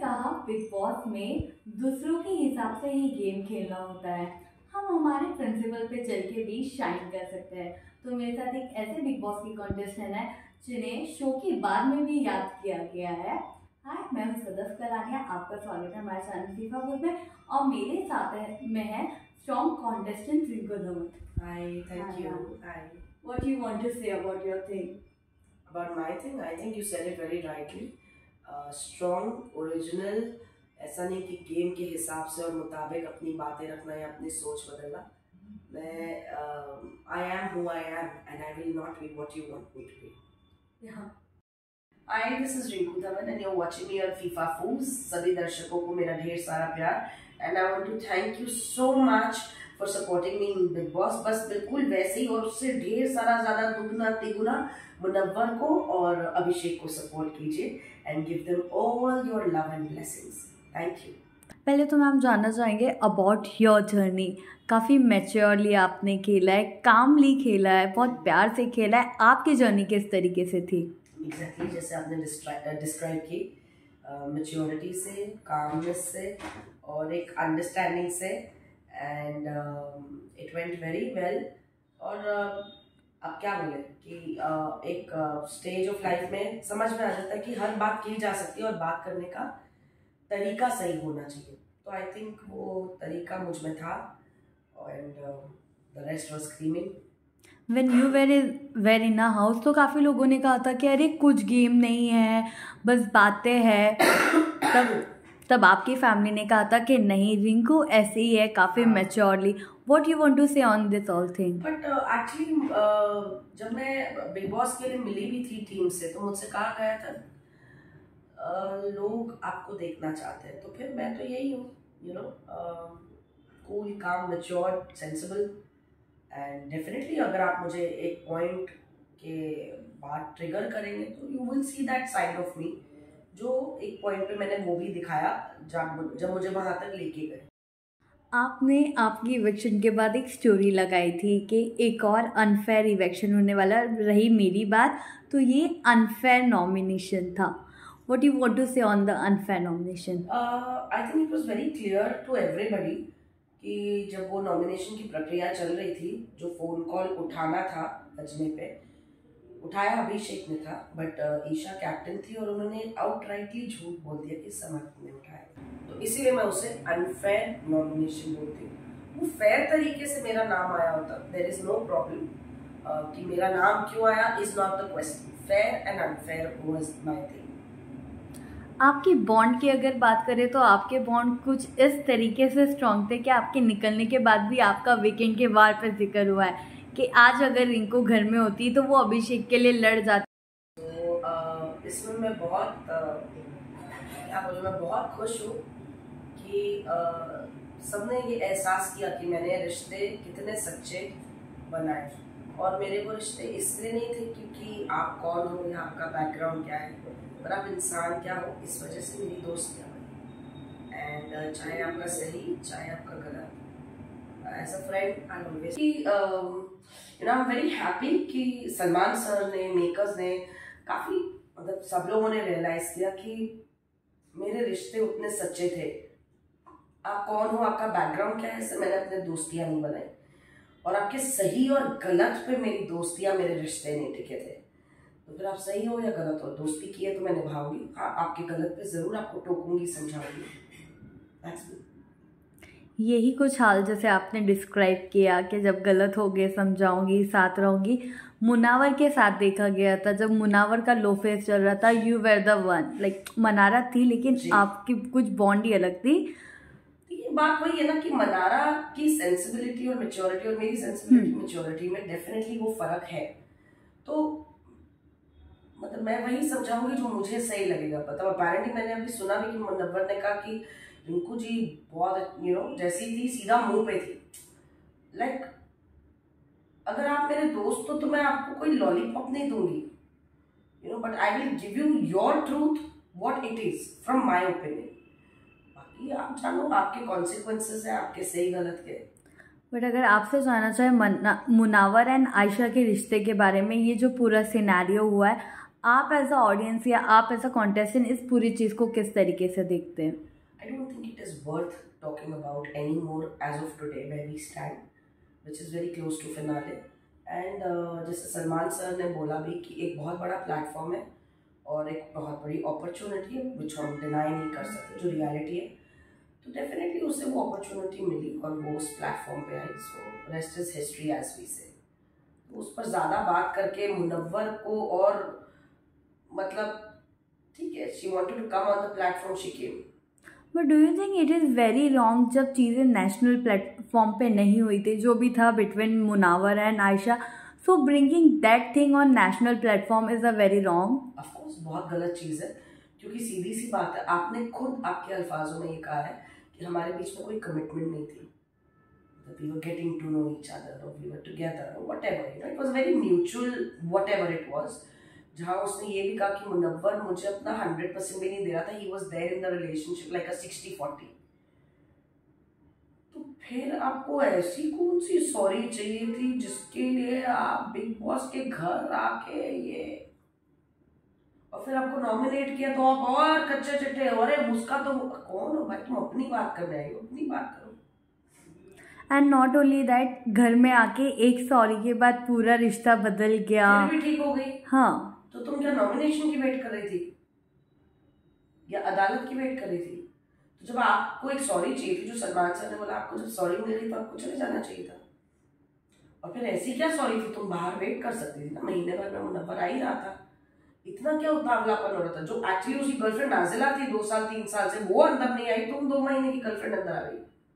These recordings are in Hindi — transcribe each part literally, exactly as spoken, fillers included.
कहा, बिग बॉस में दूसरों के हिसाब से ही गेम खेलना होता है। हम हमारे प्रिंसिपल पे चल के भी शाइन कर सकते हैं। तो मेरे साथ एक ऐसे बिग बॉस की कॉन्टेस्टेंट है जिन्हें शो के बाद में भी याद किया गया है। हाय, मैं हूँ सदफ कलानिया, आपका स्वागत है हमारे चैनल फीफा फूड में। और मेरे साथ है में है strong contestant Rinku Dhawan. Hi, thank you. Hi. What do you want to say about your thing? About my thing, I think you said it very rightly. Uh, strong, original, ऐसा नहीं कि गेम के हिसाब से और मुताबिक अपनी बातें रखना या अपनी सोच बदलना। मैं I am who I am and I will not be what you want me to be. Yeah. Hi, this is Rinku Dhawan and you're watching me on FIFA Foods. सभी दर्शकों को मेरा ढेर सारा प्यार and I want to thank you so much for supporting me in Big Boss. बस बिल्कुल वैसे ही और उससे ढेर सारा ज़्यादा दुगना तिगुना मुनव्वर को और अभिषेक को सपोर्ट कीजिए and give them all your love and blessings. Thank you. पहले तो मैम जानना चाहेंगे अबाउट योर जर्नी। काफ़ी मैच्योरली आपने खेला है, कामली खेला है, बहुत प्यार से खेला है। आपकी जर्नी किस तरीके से थी? एग्जैक्टली exactly, जैसे आपने डिस्क्राइब की, मैच्योरिटी से, कामनेस से और एक अंडरस्टैंडिंग से and it went very well. और uh, अब क्या बोले कि uh, एक स्टेज ऑफ लाइफ में समझ में आ जाता है कि हर बात की जा सकती है और बात करने का तरीका सही होना चाहिए। तो आई थिंक वो तरीका मुझ में था and the rest was screaming. When you were were in a house, तो काफ़ी लोगों ने कहा था कि अरे कुछ गेम नहीं है, बस बातें हैं। तब तब आपकी फैमिली ने कहा था कि नहीं, रिंकू ऐसे ही है, काफ़ी maturely. What you want to say on this all thing? But actually जब मैं बिग बॉस के लिए मिली भी थी टीम से, तो मुझसे कहा गया था uh, लोग आपको देखना चाहते हैं। तो फिर मैं तो यही हूँ, you know, cool, calm, mature, sensible. And definitely अगर आप मुझे एक पॉइंट के बाद ट्रिगर करेंगे तो you will see that side of me, जो एक पॉइंट पे मैंने वो भी दिखाया जब जब मुझे वहाँ तक लेके गए। आपने आपकी इवेक्शन के बाद एक स्टोरी लगाई थी कि एक और अनफेयर इवेक्शन होने वाला। रही मेरी बात, तो ये अनफेयर नॉमिनेशन था। What you want to say on the unfair nomination? I think it was very clear to everybody कि जब वो नॉमिनेशन की प्रक्रिया चल रही थी, जो फोन कॉल उठाना था अजने पे, उठाया अभिषेक ने था, बट ईशा कैप्टन थी और उन्होंने आउटराइटली झूठ बोल दिया कि समर्थ ने उठाया। तो इसीलिए मैं उसे अनफेयर नॉमिनेशन बोलती हूँ। वो फेयर तरीके से मेरा नाम आया होता, देयर इज नो प्रॉब्लम। कि मेरा नाम क्यों आया is not the question. Fair and unfair was my thing. आपकी बॉन्ड की अगर बात करें तो आपके बॉन्ड कुछ इस तरीके से स्ट्रॉन्ग थे कि आपके निकलने के बाद भी आपका वीकेंड के वार पर जिक्र हुआ है कि आज अगर रिंकू घर में होती तो वो अभिषेक के लिए लड़ जाती। तो इसमें मैं बहुत क्या बोलूँ, मैं बहुत खुश हूँ कि सबने ये एहसास किया कि मैंने रिश्ते कितने सच्चे बनाए। और मेरे वो रिश्ते इसलिए नहीं थे क्योंकि आप कौन हो या आपका बैकग्राउंड क्या है, पर आप इंसान क्या हो, इस वजह से मेरी दोस्तियाँ बनी। एंड चाहे आपका सही चाहे आपका गलत, as a friend I always you know I am very happy कि सलमान सर ने, मेकर्स ने, काफ़ी मतलब सब लोगों ने रियलाइज़ किया कि मेरे रिश्ते उतने सच्चे थे। आप कौन हो, आपका बैकग्राउंड क्या है, इससे मैंने अपने दोस्तियाँ नहीं बनाई। और आपके सही और गलत पे मेरी दोस्तियाँ, मेरे रिश्ते नहीं टिके थे। तो फिर आप सही हो या गलत हो, दोस्ती की है तो मैं निभाऊंगी। हाँ, आपके गलत पे ज़रूर आपको टोकूंगी, समझाऊंगी। यही कुछ हाल जैसे आपने डिस्क्राइब किया कि जब गलत हो गए समझाऊंगी, साथ रहूंगी। मुनावर के साथ देखा गया था, जब मुनावर का लो फेस चल रहा था, you were the one. Like Manara थी लेकिन आपकी कुछ बॉन्ड ही अलग थी। ये बात वही है ना कि मनारा की सेंसिबिलिटी और मेच्योरिटी और मेरी सेंसिबिलिटी मेच्योरिटी में डेफिनेटली वो फर्क है। तो मतलब मैं वही समझाऊंगी जो मुझे सही लगेगा। मतलब अपेरेंटली मैंने अभी सुना भी कि मुनव्वर ने कहा कि रिंकू जी बहुत यू नो जैसी थी सीधा मुंह पे थी। लाइक like, अगर आप मेरे दोस्त हो तो मैं आपको कोई लॉलीपॉप नहीं दूंगी, you know, but I will give you your truth what it is from my opinion. बाकी आप जानो, आपके कॉन्सिक्वेंसेस है आपके सही गलत के। बट अगर आपसे जानना चाहे मुनावर एंड आयशा के रिश्ते के बारे में, ये जो पूरा सिनेरियो हुआ है, आप एज अ ऑडियंस या आप एज अ कॉन्टेस्टेंट इस पूरी चीज़ को किस तरीके से देखते हैं? I don't think it is worth talking about anymore as of today where we stand, which is very close to finale. And uh, जैसे सलमान सर ने बोला भी कि एक बहुत बड़ा प्लेटफॉर्म है और एक बहुत बड़ी अपॉर्चुनिटी है विच हम डिनाई नहीं कर सकते, जो रियलिटी है। तो डेफिनेटली उसे वो अपॉर्चुनिटी मिली और वो उस प्लेटफॉर्म पे आई। So rest is history as we say. उस पर ज़्यादा बात करके मुनव्वर को और मतलब ठीक है, she wanted to come on the platform, she came. But do you think it is very wrong जब चीज़ें नेशनल प्लेटफॉर्म पे नहीं हुई थी, जो भी था between Munawar and Ayesha, so bringing that thing on national platform is a very wrong? Of course बहुत गलत चीज़ है, क्योंकि सीधी सी बात है, आपने खुद आपके अल्फाजों में ये कहा है कि हमारे बीच में कोई कमिटमेंट नहीं थी। We were getting to know each other, or we were together, or whatever. You know, it was very mutual, whatever it was. जहाँ उसने ये भी कहा कि मुनव्वर मुझे अपना हंड्रेड परसेंट भी नहीं दे रहा था, he was there in the relationship like a sixty forty. तो फिर आपको ऐसी कौन सी सॉरी चाहिए थी जिसके लिए आप बिग बॉस के घर आके ये, और फिर आपको नॉमिनेट किया तो आप और कच्चे चिट्टे, अरे उसका तो कौन हो भाई, तुम अपनी बात करने आई हो, अपनी बात करो। एंड नॉट ओनली दैट, घर में आके एक सॉरी के बाद पूरा रिश्ता बदल गया, फिर भी ठीक हो गई। हाँ, तो तुम क्या नॉमिनेशन की वेट कर रही थी या अदालत की वेट कर रही थी? तो जब आपको एक सॉरी चाहिए थी, जो सलमान सर ने बोला आपको जब सॉरी मिल गई तो आपको चले जाना चाहिए था। और फिर ऐसी क्या सॉरी थी, तुम बाहर वेट कर सकती थी ना, महीने भर में मुनव्वर आ ही रहा था। इतना क्या उतावलापन हो रहा था? जो एक्चुअली उसकी गर्लफ्रेंड नाजिला थी दो साल तीन साल से, वो अंदर नहीं आई, तुम दो महीने की गर्लफ्रेंड अंदर आ गई।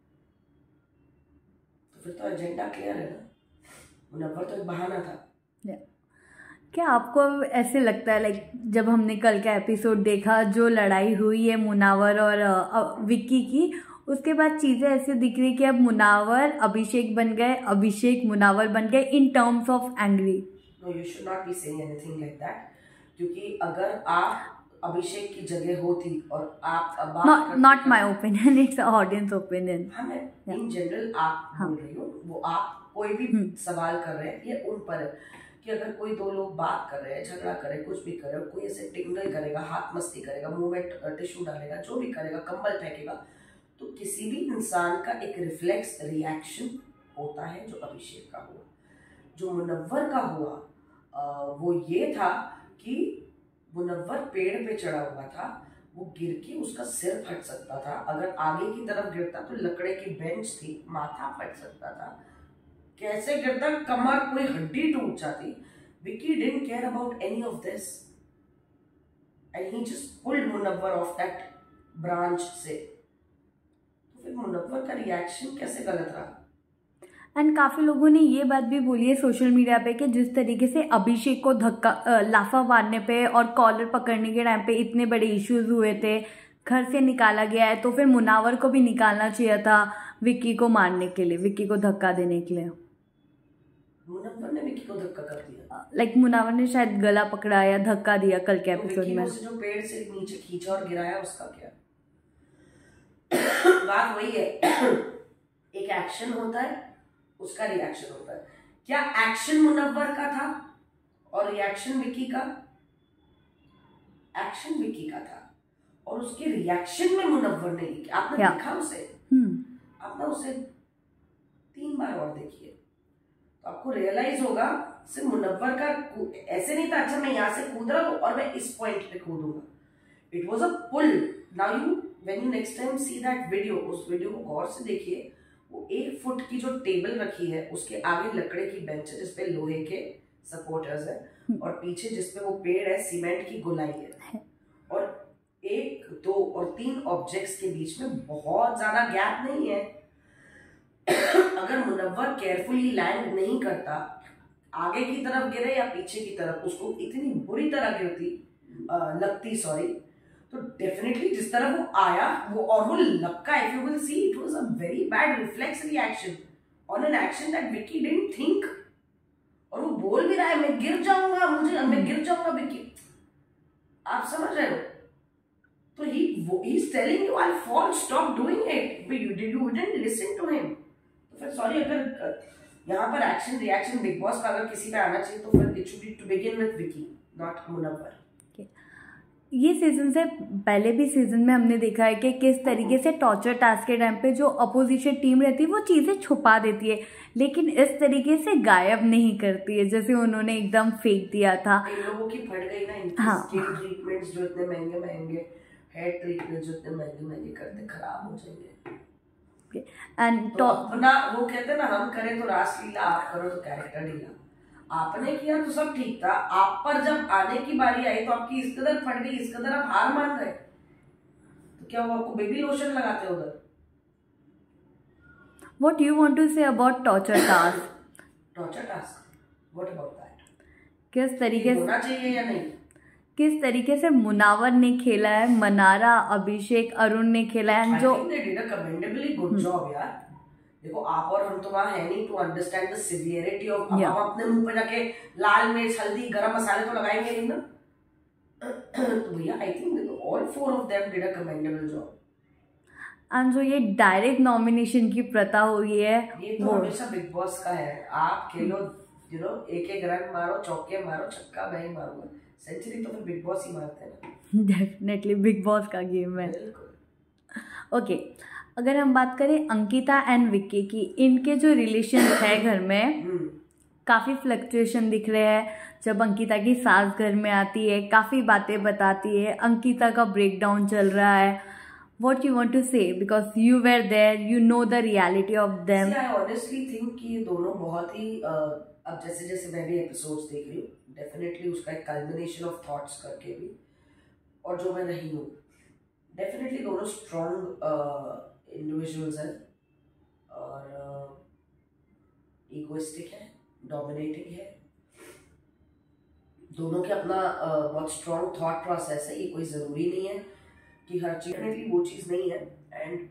तो फिर तो एजेंडा क्लियर है ना, मुनव्वर तो एक बहाना था। yeah. क्या आपको ऐसे लगता है, लाइक जब हमने कल का एपिसोड देखा, जो लड़ाई हुई है मुनावर और विक्की की, उसके बाद चीज़ें ऐसे दिख रही कि अब मुनावर अभिषेक बन गए, अभिषेक मुनावर बन गए in terms of angry? No, you should not be saying anything like that, क्योंकि अगर आप अभिषेक की जगह होती और आप not my opinion, it's audience opinion. हाँ, मैं इन जनरल आप हाँ. बोल रही हूँ, वो आप कोई भी सवाल कर रहे हैं ये उन पर है कि अगर कोई दो लोग बात कर रहे हैं, झगड़ा करे, कुछ भी करे, कोई ऐसे टिंगल करेगा, हाथ मस्ती करेगा, मुंह में टिश्यू डालेगा, जो भी करेगा, कंबल फेंकेगा, तो किसी भी इंसान का एक रिफ्लेक्स रिएक्शन होता है, जो अभिषेक का हुआ। जो मुनव्वर का हुआ वो ये था कि मुनव्वर पेड़ पे चढ़ा हुआ था, वो गिर के उसका सिर फट सकता था, अगर आगे की तरफ गिरता तो लकड़े की बेंच थी, माथा फट सकता था, कैसे गिरता, कमर, कोई हड्डी टूट जाती। Vicky didn't care about any of this and he just pulled Munawar off that branch से। तो फिर मुनव्वर का रिएक्शन कैसे गलत रहा? एंड काफ़ी लोगों ने ये बात भी बोली है सोशल मीडिया पे कि जिस तरीके से अभिषेक को धक्का लाफा मारने पे और कॉलर पकड़ने के टाइम पे इतने बड़े इश्यूज हुए थे, घर से निकाला गया है, तो फिर मुनावर को भी निकालना चाहिए था विक्की को मारने के लिए, विक्की को धक्का देने के लिए। मुनव्वर ने विक्की को धक्का कर दिया, लाइक like, मुनावर ने शायद गला पकड़ा या धक्का दिया कल के एपिसोड में। जो पेड़ से नीचे खींचा और गिराया, उसका क्या? बात वही है, एक एक्शन होता है, उसका रिएक्शन होता है। क्या एक्शन मुनव्वर का था और रिएक्शन विक्की का? एक्शन विक्की का था और उसके रिएक्शन में मुनव्वर ने लिखा। आपने देखा उसे? आप ना उसे तीन बार और देखिए तो आपको रियलाइज होगा सिर्फ मुनव्वर का ऐसे नहीं था, अच्छा मैं यहाँ से कूद रहा हूँ और मैं इस पॉइंट पे कूदूंगा। It was a pull. Now you when you next time see that video, उस वीडियो को गौर से देखिए। वो एक फुट की जो टेबल रखी है, उसके आगे लकड़े की बेंच है जिसपे लोहे के सपोर्टर्स है और पीछे जिसपे वो पेड़ है, सीमेंट की गोलाई है, और एक दो और तीन ऑब्जेक्ट्स के बीच में बहुत ज्यादा गैप नहीं है। अगर मुनव्वर केयरफुली लैंड नहीं करता, आगे की तरफ गिरे या पीछे की तरफ, उसको इतनी बुरी तरह गिरती आ, लगती सॉरी तो डेफिनेटली जिस तरह वो आया वो और वो लपका, if you will see it was a very bad reflex reaction on an action that Vicky didn't think. और वो बोल भी रहा है मैं गिर जाऊंगा, मुझे मैं गिर जाऊंगा विक्की, आप समझ रहे हो? तो he he is telling you I fall, stop doing it, but you did you didn't listen to him. तो फिर सॉरी, अगर यहाँ पर एक्शन रिएक्शन बिग बॉस का अगर किसी पे आना चाहिए तो फिर it should be to begin with Vicky. Not Munawar. ये सीजन से पहले भी सीजन में हमने देखा है कि किस तरीके से टॉर्चर टास्क के टाइम पे जो अपोजिशन टीम रहती है वो चीज़ें छुपा देती है, लेकिन इस तरीके से गायब नहीं करती है जैसे उन्होंने एकदम फेंक दिया था। इन लोगों की फट गई ना इनकी हाँ। स्किन ट्रीटमेंट्स जो इतने महंगे महंगे, हेयर ट्रीटमेंट जो इतने महंगे महंगे करते, खराब हो जाएंगे। एंड तो अपना वो कहते हैं ना, हम करें तो रासलीला, आप करो तो कैरेक्टर ढीला। आपने किया तो सब ठीक था, आप पर जब आने की बारी आई तो आपकी इस कदर फट गई, इस कदर आप हार मान गए, तो क्या वो आपको बेबी लोशन लगाते उधर? What do you want to say about torture task? Torture task? What about that? किस तरीके से होना चाहिए या नहीं? किस तरीके से मुनावर ने खेला है, मनारा, अभिषेक, अरुण ने खेला है, जो I think they did a commendably good job यार। देखो आप और हम तो वहाँ है नहीं to understand the severity of, हम अपने मुंह पे जाके लाल मिर्च, हल्दी, गरम मसाले तो लगाएंगे नहीं ना। तो भैया I think all four of them did a commendable job. And जो ये डायरेक्ट नॉमिनेशन की प्रथा हुई है, ये तो हमेशा बिग बॉस का है। आप खेलो, यू नो, एक एक रन मारो, चौके मारो, छक्का मैं ही मारूंगा, सेंचुरी तो फिर बिग बॉस ही मारते हैं ना। डेफिनेटली बिग बॉस का गेम है। ओके, अगर हम बात करें अंकिता एंड विक्की की, इनके जो रिलेशन है घर में काफ़ी फ्लक्चुएशन दिख रहे हैं। जब अंकिता की सास घर में आती है काफ़ी बातें बताती है, अंकिता का ब्रेकडाउन चल रहा है। What you want to say, because you were there, you know the reality of them. I honestly think कि ये दोनों बहुत ही uh, अब जैसे जैसे मैं भी एपिसोड्स देख रही हूँ, डेफिनेटली उसका एक कल्मिनेशन ऑफ थॉट्स करके भी, और जो मैं नहीं हूँ, डेफिनेटली दोनों स्ट्रॉन्ग इंडिविजुअल्स हैं और इगोइस्टिक है, डोमिनेटिंग है। दोनों के अपना uh, बहुत स्ट्रॉन्ग थॉट प्रोसेस है। ये कोई ज़रूरी नहीं है कि हर चीज, डेफिनेटली वो चीज़ नहीं है। एंड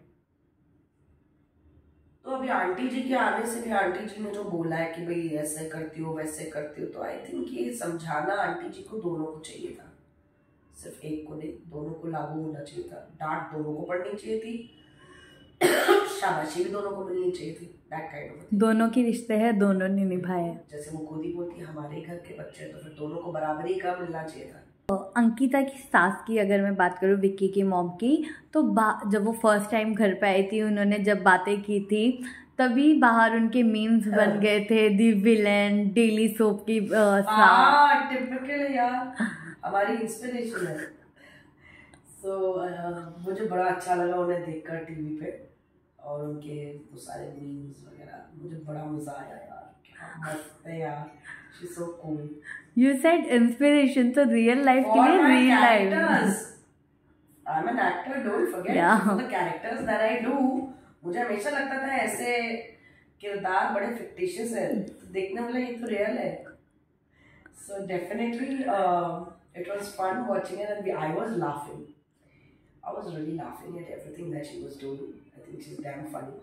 तो अभी आंटी जी के आने से भी, आंटी जी ने जो बोला है कि भाई ऐसे करती हो वैसे करती हो, तो आई थिंक ये समझाना आंटी जी को दोनों को चाहिए था, सिर्फ एक को नहीं, दोनों को लागू होना चाहिए था। डांट दोनों को पड़नी चाहिए थी, शाबाशी भी दोनों को मिलनी चाहिए थी। दैट काइंड ऑफ, दोनों की रिश्ते हैं, दोनों ने निभाए। जैसे वो खुद ही बोलती है हमारे घर के बच्चे, तो फिर दोनों को बराबरी का मिलना चाहिए था। अंकिता की सास की अगर मैं बात करूँ, विक्की की मॉम की, तो जब वो फर्स्ट टाइम घर पे आई थी, उन्होंने जब बातें की थी तभी बाहर उनके मीम्स बन गए थे, दी विलेन, डेली सोप की सास। टिपिकल यार, हमारी इंस्पिरेशन है। सो so, uh, मुझे बड़ा अच्छा लगा उन्हें देखकर टीवी पे, और उनके वो सारे मीम्स वगैरह, मुझे बड़ा मजा आया यार, क्या मस्त है यार, she is so cool. You said inspiration, so real life के लिए real life. I'm an actor, don't forget. Yeah. So the characters that I do, मुझे हमेशा लगता था ऐसे किरदार बड़े fictitious है, देखने वाला ये तो real है। So definitely, uh, it was fun watching it, and we, I was laughing. I was really laughing at everything that she was doing. I think she's damn funny.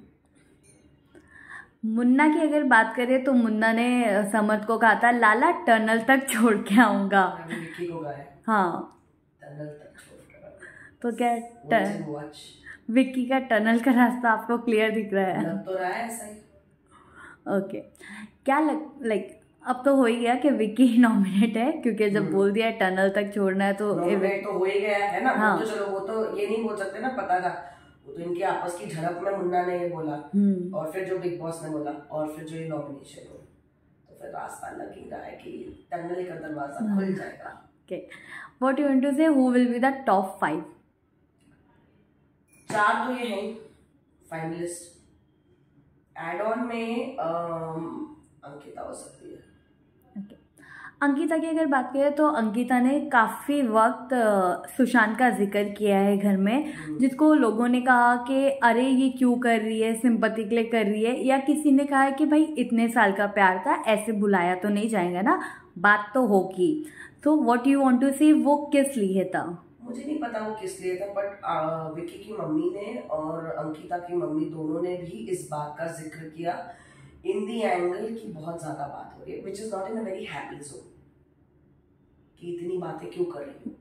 Munna की अगर बात करें तो मुन्ना ने समद को कहा था लाला टनल तक छोड़ के आऊंगा। विक्की को कहा है हाँ, टनल तक छोड़ के। तो क्या टन... विक्की का टनल का रास्ता आपको क्लियर दिख रहा है? लग तो रहा है ऐसा ही। ओके, क्या लग लाइक अब तो हो ही गया कि विक्की नॉमिनेट है, क्योंकि जब बोल दिया टनल तक छोड़ना है तो नॉमिनेट तो हो ही गया है ना। हाँ। वो तो चलो, वो तो ये नहीं बोल सकते ना, पता था, वो तो इनके आपस की झड़प में मुन्ना ने ये बोला, और फिर जो बिग बॉस ने बोला, और फिर जो ये नॉमिनेशन हो, तो फिर रास्ता लग ही रहा है कि टनल का दरवाजा खुल जाएगा। Okay, what you want to say, who will be the top five? चार तो ये हैं फाइनलिस्ट। एड ऑन में अंकिता हो सकती है। okay. अंकिता की अगर बात करें तो अंकिता ने काफ़ी वक्त सुशांत का जिक्र किया है घर में, जिसको लोगों ने कहा कि अरे ये क्यों कर रही है, सिंपैथी के लिए कर रही है, या किसी ने कहा है कि भाई इतने साल का प्यार था, ऐसे बुलाया तो नहीं जाएगा ना, बात तो होगी। तो व्हाट यू वांट टू से, वो किस लिए था? मुझे नहीं पता वो किस लिए था, बट विक्की की मम्मी ने और अंकिता की मम्मी दोनों ने भी इस बात का जिक्र किया इन दी एंगल की बहुत ज्यादा बात हो रही है, which is not in a very happy zone, कि इतनी बातें क्यों कर रही हूँ।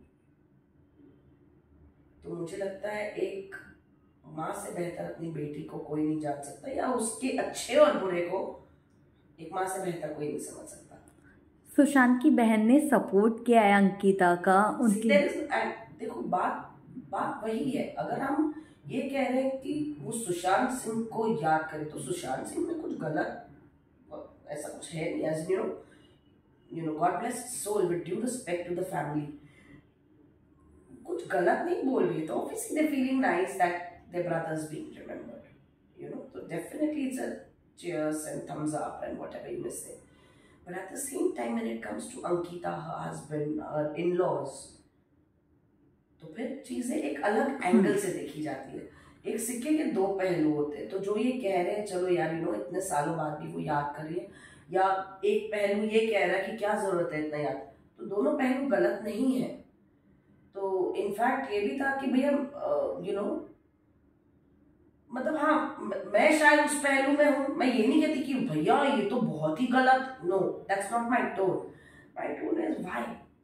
तो मुझे लगता है एक माँ से बेहतर अपनी बेटी को कोई नहीं जान सकता, या उसके अच्छे और बुरे को एक माँ से बेहतर कोई नहीं समझ सकता। सुशांत की बहन ने सपोर्ट किया है अंकिता का उनकी। देखो बात बात वही है, अगर हम ये कह रहे हैं कि वो सुशांत सिंह को याद करे तो सुशांत सिंह में कुछ गलत ऐसा कुछ है नहीं। As you know you know God bless soul, with due respect to the family, कुछ गलत नहीं बोल रही, तो obviously they feeling nice that their brothers being remembered, you know, so definitely it's a cheers and thumbs up and whatever you may say. But at the same time, when it comes to Ankita, her husband, her in-laws, तो फिर चीजें एक अलग एंगल से देखी जाती है। एक सिक्के के दो पहलू होते हैं, तो जो ये कह रहे हैं चलो यार यू नो इतने सालों बाद भी वो याद कर रही है, या एक पहलू ये कह रहा है कि क्या जरूरत है इतना याद, तो दोनों पहलू गलत नहीं है। तो इनफैक्ट ये भी था कि भैया यू नो मतलब हाँ मैं शायद उस पहलू में हूँ, मैं ये नहीं कहती कि भैया ये तो बहुत ही गलत, no that's not my tone, my tone is why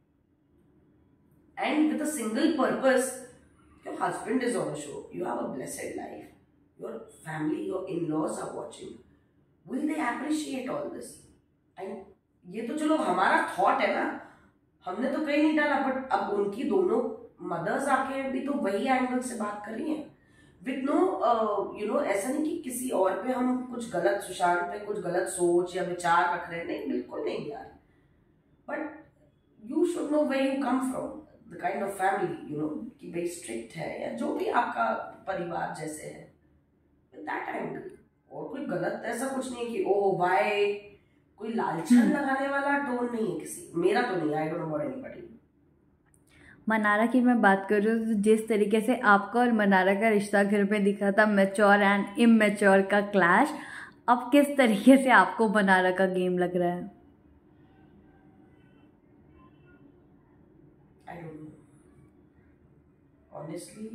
and with a single purpose, your husband is on a show, you have a blessed life, your family, your in-laws are watching, will they appreciate all this? And ये तो चलो हमारा थॉट है ना, हमने तो कहीं नहीं डाला, बट अब उनकी दोनों मदर्स आके भी तो वही एंगल से बात कर रही हैं विथ नो यू नो, ऐसा नहीं कि किसी और पे हम कुछ गलत, सुशांत पे कुछ गलत सोच या विचार रख रहे हैं, नहीं बिल्कुल नहीं यार, but you should know where you come from, the kind of family you know, कि भाई स्ट्रिक्ट है या जो भी आपका परिवार जैसे है, विद दैट एंगल, और कोई गलत ऐसा कुछ नहीं है कि ओह वाई, कोई लालचन लगाने वाला टोन नहीं है किसी, मेरा तो नहीं, I don't know about anybody. Manara की मैं बात कर रही हूँ, तो जिस तरीके से आपका और मनारा का रिश्ता घर में दिखा था, मैच्योर एंड इमेच्योर का क्लैश, अब किस तरीके से आपको मनारा का गेम लग रहा है? I don't know honestly,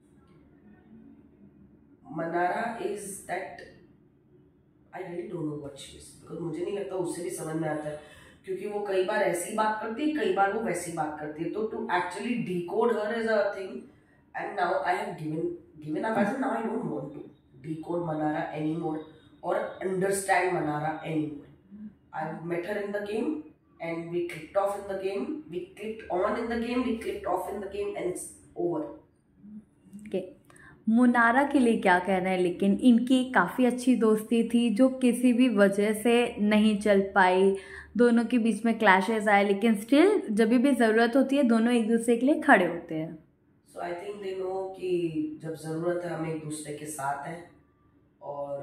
Manara is that, I really don't know what she is, because मुझे नहीं लगता उससे भी समझ में आता है, क्योंकि वो कई बार ऐसी बात करती है, कई बार वो वैसी बात करती है, तो to actually decode her is a thing, and now I have given given up as now I don't want to decode Manara anymore और understand Manara anymore. I met her in the game and we clicked off in the game, we clicked on in the game, we clicked off in the game and it's over. Okay, Munara के लिए क्या कहना है? लेकिन इनकी काफ़ी अच्छी दोस्ती थी जो किसी भी वजह से नहीं चल पाई, दोनों के बीच में क्लैशेस आए, लेकिन स्टिल जब भी ज़रूरत होती है दोनों एक दूसरे के लिए खड़े होते हैं। सो आई थिंक दे नो कि जब ज़रूरत है हम एक दूसरे के साथ हैं, और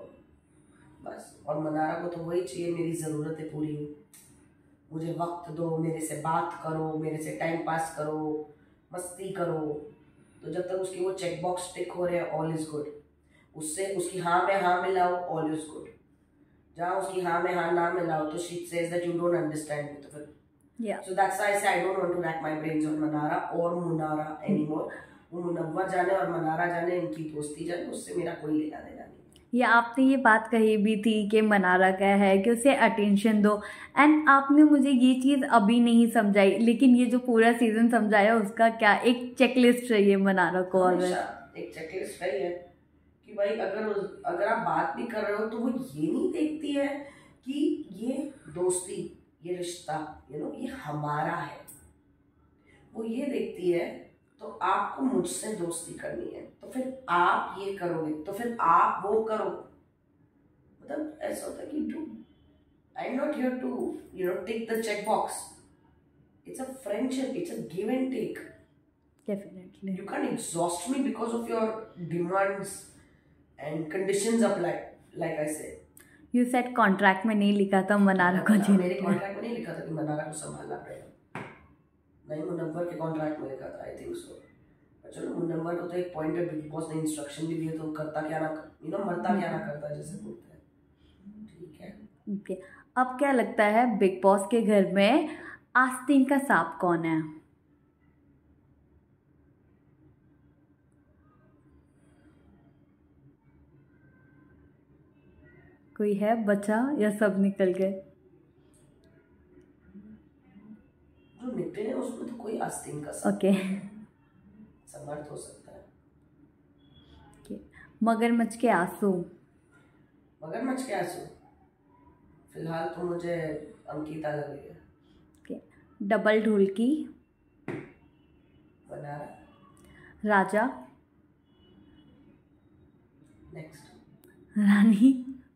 बस, और मनारा को तो वही चाहिए, मेरी ज़रूरतें पूरी हो, मुझे वक्त दो, मेरे से बात करो, मेरे से टाइम पास करो, मस्ती करो, तो जब तक उसकी वो चेक बॉक्स टिक हो रहे हैं ऑल इज गुड, उससे उसकी हाँ में हाँ मिलाओ ऑल इज गुड, जहाँ उसकी हाँ में हाँ ना मिलाओ तो she says that you don't understand me, तो फिर Yeah. So that's why I say I don't want to rack my brains on Manara or Munara anymore. वो मुनव्वर जाने और मनारा जाने, इनकी दोस्ती जाने, उससे मेरा कोई लेना देना नहीं। या आपने ये बात कही भी थी कि मनारा का है कि उसे अटेंशन दो, एंड आपने मुझे ये चीज़ अभी नहीं समझाई, लेकिन ये जो पूरा सीजन समझाया उसका क्या एक चेकलिस्ट रही है मनारा को? हमेशा एक चेकलिस्ट रही है कि भाई अगर अगर आप बात भी कर रहे हो तो वो ये नहीं देखती है कि ये दोस्ती, ये रिश्ता यू नो ये हमारा है, वो ये देखती है तो आपको मुझसे दोस्ती करनी है तो फिर आप ये करोगे, तो फिर आप वो करो, मतलब ऐसा होता है कि do I am not here to you know tick the check box, it's a friendship, it's a give and take, definitely you can exhaust me because of your demands and conditions apply, like I said. You said contract में नहीं लिखा था मनारा को, मेरे कॉन्ट्रैक्ट में नहीं लिखा था कि मनारा को संभालना पड़ेगा, नहीं मुनव्वर के कॉन्ट्रैक्ट में लिखा था, आई थिंक सो। चलो मुनव्वर को तो एक पॉइंट पे बिग बॉस ने इंस्ट्रक्शन भी दिए, तो करता क्या ना यू नो मरता क्या ना करता, जैसे बोलते हैं, ठीक है। Okay okay. अब क्या लगता है बिग बॉस के घर में आस्तीन का सांप कौन है? कोई है बचा या सब निकल गए? जो निकले उसमें तो कोई आस्तीन का सांप ओके समर्थ हो सकता है। okay. मगरमच्छ के आंसू? मगरमच्छ के आंसू फिलहाल तो मुझे अंकिता लग रही है। ओके, डबल ढोलकी, मनारा। राजा, नेक्स्ट, रानी,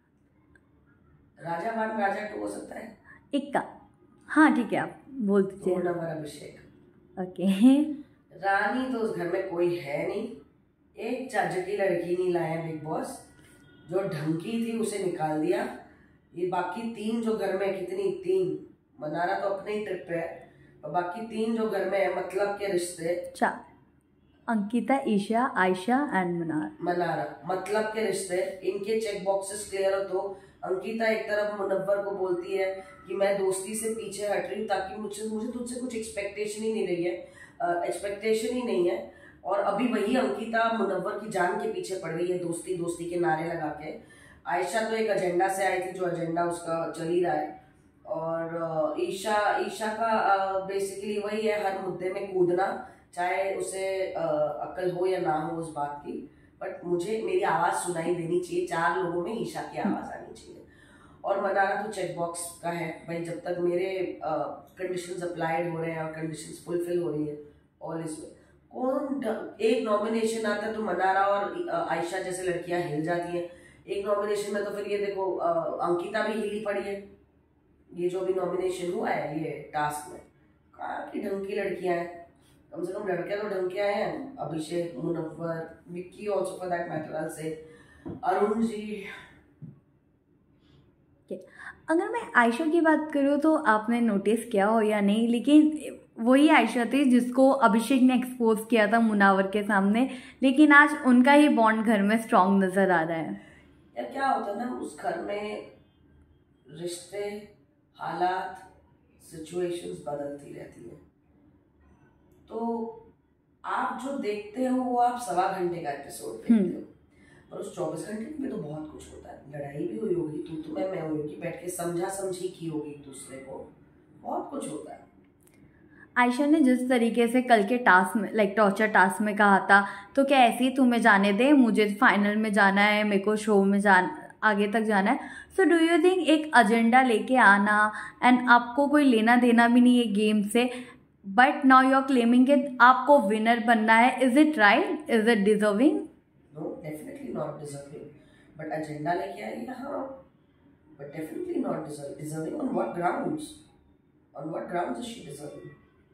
राजा वन राजा टू हो सकता है। इक्का, हाँ ठीक है आप बोल दीजिए। दो नंबर अभिषेक। ओके, रानी तो उस घर में कोई है नहीं, एक चाचा की लड़की नहीं लाए बिग बॉस, जो ढंकी थी उसे निकाल दिया। ये बाकी तीन जो घर में, कितनी तीन, मनारा तो अपने ही ट्रिप पे है, और बाकी तीन जो घर में है मतलब के रिश्ते, चार, अंकिता, ईशा, आयशा एंड मनार मनारा मतलब के रिश्ते, इनके चेक बॉक्सेस क्लियर हो। तो अंकिता एक तरफ मुनव्वर को बोलती है कि मैं दोस्ती से पीछे हट रही हूँ ताकि मुझसे मुझे तुझसे कुछ एक्सपेक्टेशन ही नहीं रही है, एक्सपेक्टेशन ही नहीं है, और अभी वही अंकिता मुनव्वर की जान के पीछे पड़ रही है दोस्ती दोस्ती के नारे लगा के। आयशा तो एक एजेंडा से आई थी, जो एजेंडा उसका चल ही रहा है, और ईशा ईशा का बेसिकली वही है, हर मुद्दे में कूदना, चाहे उसे अक्ल हो या ना हो उस बात की, बट मुझे मेरी आवाज़ सुनाई देनी चाहिए, चार लोगों में ईशा की आवाज़ आनी चाहिए। और मनारा तो चेक बॉक्स का है भाई, जब तक मेरे कंडीशंस अप्लाइड हो रहे हैं और कंडीशंस फुलफिल हो रही है, ऑल इज वेल। कौन एक नॉमिनेशन आता है तो मनारा और आयशा जैसे लड़कियां हिल जाती हैं, एक नॉमिनेशन में तो फिर ये देखो अंकिता भी हिली पड़ी है। ये जो भी नॉमिनेशन हुआ है ये टास्क में, कहाँ की ढंग की लड़कियां हैं, कम से कम लड़कियां तो ढंग के आए हैं। Abhishek, Munawar, Vicky also for that matter से, अरुण जी। अगर मैं आयशा की बात करूँ तो आपने नोटिस किया हो या नहीं, लेकिन वही आयशा थी जिसको अभिषेक ने एक्सपोज किया था मुनावर के सामने, लेकिन आज उनका ही बॉन्ड घर में स्ट्रांग नजर आ रहा है। यार क्या होता है ना, उस घर में रिश्ते, हालात, सिचुएशंस बदलती रहती है, तो आप जो देखते हो वो आप सवा घंटे का एपिसोड देखते हो, और उस चौबीस घंटे में तो बहुत कुछ होता है। लड़ाई भी हुई होगी, तू तो मैं मैं हुई होगी, बैठ के समझा समझी की होगी एक दूसरे को, बहुत कुछ होता है। आयशा ने जिस तरीके से कल के टास्क में, लाइक टॉर्चर टास्क में कहा था, तो क्या ऐसे ही तुम्हें जाने दे, मुझे फाइनल में जाना है, मेरे को शो में जान आगे तक जाना है। सो डू यू थिंक एक एजेंडा लेके आना, एंड आपको कोई लेना देना भी नहीं है गेम से, but now you are claiming कि आपको विनर बनना है, is it right, is it deserving? No, definitely not deserving, but agenda लेके आई है, हाँ, but definitely not deserving. On what grounds, on what grounds is she deserving?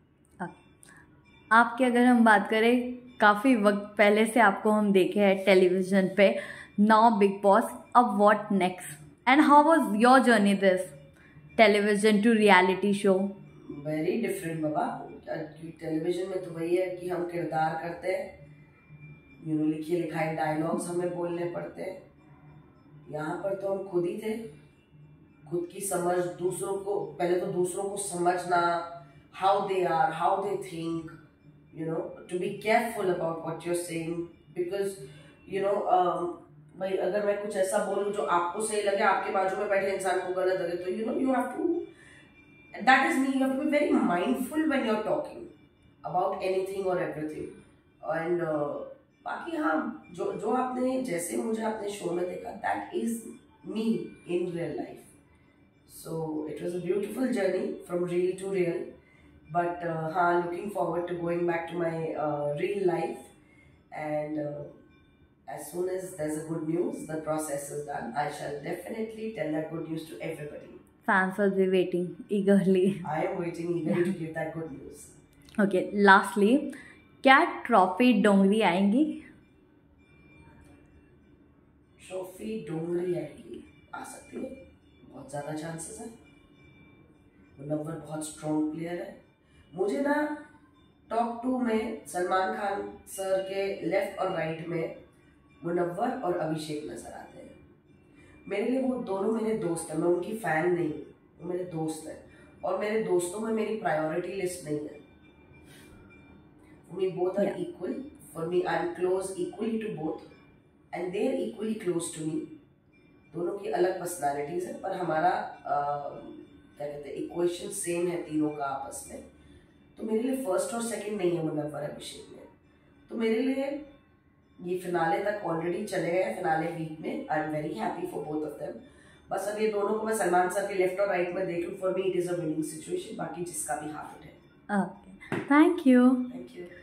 आपकी अगर हम बात करें, काफ़ी वक्त पहले से आपको हम देखे हैं टेलीविज़न पे, नाउ बिग बॉस, अब what next, and how was your journey this television to reality show? Very different बाबा। टेलीविजन में तो वही है कि हम किरदार करते हैं, यू नो लिखिए लिखाए डायलॉग्स हमें बोलने पड़ते हैं। यहाँ पर तो हम खुद ही थे, खुद की समझ, दूसरों को, पहले तो दूसरों को समझना, how they are, how they think, you know, to be careful about what you're saying, because you know भाई अगर मैं कुछ ऐसा बोलूं जो आपको सही लगे, आपके बाजू में बैठे इंसान को गलत लगे, तो you know you have to, that is me, you have to be very mindful when you're talking about anything or everything, and uh, बाकी हाँ, जो जो आपने जैसे मुझे अपने शो में देखा, that is me in real life, so it was a beautiful journey from real to real. But uh, हाँ, looking forward to going back to my uh, real life, and uh, as soon as there's a good news, the process is done, I shall definitely tell that good news to everybody. Fans will be waiting eagerly. I am waiting eagerly to give that good news. Okay, lastly, क्या ट्रॉफी डोंगरी आएंगी? ट्रॉफी डोंगरी आएगी, आ सकती है, बहुत ज़्यादा चांसेस है। मुनव्वर बहुत स्ट्रॉन्ग प्लेयर है। मुझे ना टॉप टू में सलमान खान सर के लेफ्ट और राइट में मुनव्वर और अभिषेक नजर आते हैं। मेरे लिए वो दोनों मेरे दोस्त हैं, मैं उनकी फैन नहीं हूँ, वो मेरे दोस्त हैं, और मेरे दोस्तों में मेरी प्रायोरिटी लिस्ट नहीं है। For me both are equal, for me I am close equally to both and they are equally close to me. दोनों की अलग पर्सनालिटीज है, पर हमारा क्या कहते हैं, इक्वेशन सेम है तीनों का आपस में। तो मेरे लिए फर्स्ट और सेकंड नहीं है मुनव्वर अभिषेक में, तो मेरे लिए ये फिनाले तक ऑलरेडी चले गए, फिनाले वीक में। I am very happy for both of them, बस अब ये दोनों को मैं सलमान सर के लेफ्ट और राइट में देख लूँ, for me it is a winning situation, बाकी जिसका भी हाफ इट है। Okay, thank you. Thank you.